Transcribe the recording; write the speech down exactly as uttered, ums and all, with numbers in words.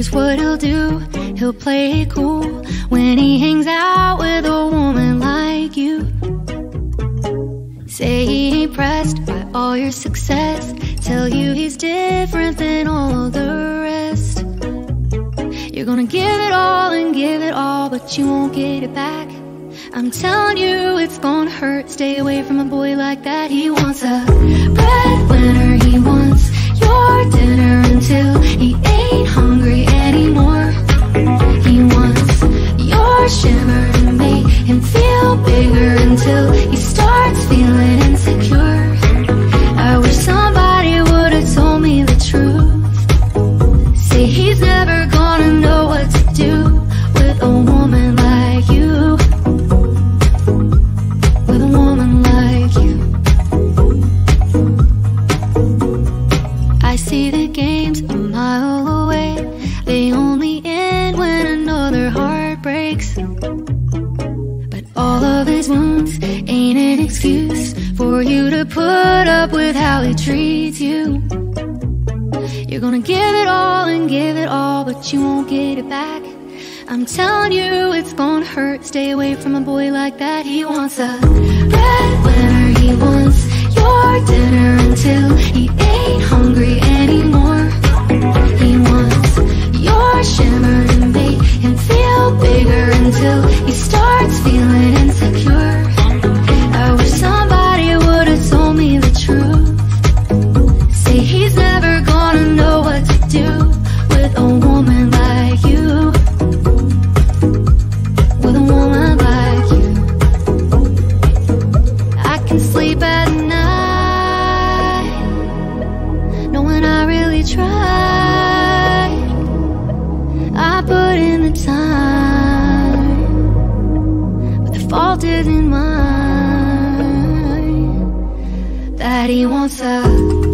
Here's what he'll do, he'll play it cool when he hangs out with a woman like you. Say he ain't pressed by all your success, tell you he's different than all the rest. You're gonna give it all and give it all, but you won't get it back. I'm telling you it's gonna hurt, stay away from a boy like that. He wants a breadwinner, he wants your dinner until he ain't hungry anymore. He wants your shimmer to make him feel bigger until he starts feeling insecure. I wish somebody would've told me the truth. Say he's never gonna know what to do with a woman like you. With a woman like you. I see the games a mile away, they only end when another heart breaks. But all of his wounds ain't an excuse for you to put up with how he treats you. You're gonna give it all and give it all, but you won't get it back. I'm telling you it's gonna hurt, stay away from a boy like that. He wants a breadwinner, he wants your dinner until he ain't hungry anymore. He wants your shimmer to make him feel bigger until he starts feeling insecure. I wish somebody would've told me the truth. Say he's never gonna know what to do with a woman like you. With a woman like you. I can sleep at night knowing I really tried. I put in the time, but the fault isn't mine. That he wants a